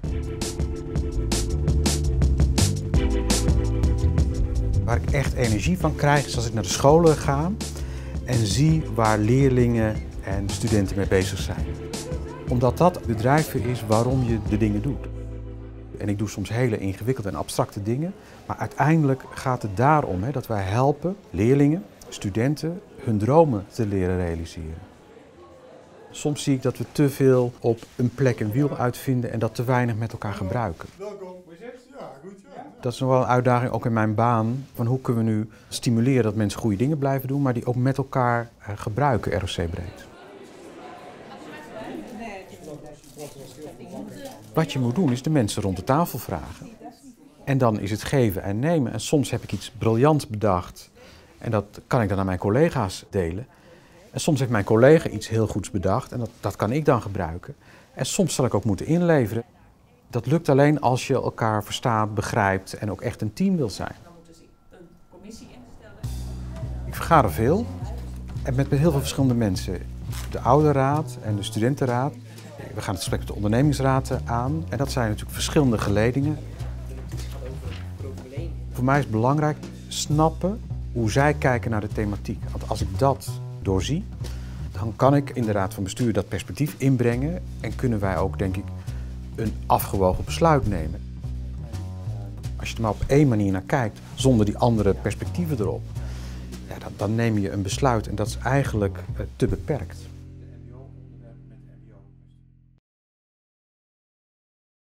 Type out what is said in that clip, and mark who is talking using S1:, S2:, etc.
S1: Waar ik echt energie van krijg is als ik naar de scholen ga en zie waar leerlingen en studenten mee bezig zijn. Omdat dat de drijfveer is waarom je de dingen doet. En ik doe soms hele ingewikkelde en abstracte dingen, maar uiteindelijk gaat het daarom dat wij helpen leerlingen, studenten hun dromen te leren realiseren. Soms zie ik dat we te veel op een plek een wiel uitvinden en dat te weinig met elkaar gebruiken.
S2: Welkom. Ja, goed. Ja.
S1: Dat is nog wel een uitdaging ook in mijn baan. Van hoe kunnen we nu stimuleren dat mensen goede dingen blijven doen, maar die ook met elkaar gebruiken, ROC-breed. Wat je moet doen is de mensen rond de tafel vragen. En dan is het geven en nemen. En soms heb ik iets briljants bedacht en dat kan ik dan aan mijn collega's delen. En soms heeft mijn collega iets heel goeds bedacht en dat kan ik dan gebruiken. En soms zal ik ook moeten inleveren. Dat lukt alleen als je elkaar verstaat, begrijpt en ook echt een team wil zijn.
S3: Dan moeten ze een commissie instellen.
S1: Ik vergader veel en met heel veel verschillende mensen. De ouderraad en de studentenraad. We gaan het gesprek met de ondernemingsraad aan. En dat zijn natuurlijk verschillende geledingen. Voor mij is het belangrijk snappen hoe zij kijken naar de thematiek. Want als ik dat doorzie, dan kan ik in de raad van bestuur dat perspectief inbrengen. En kunnen wij ook, denk ik, een afgewogen besluit nemen. Als je er maar op één manier naar kijkt, zonder die andere perspectieven erop, ja, dan neem je een besluit en dat is eigenlijk te beperkt.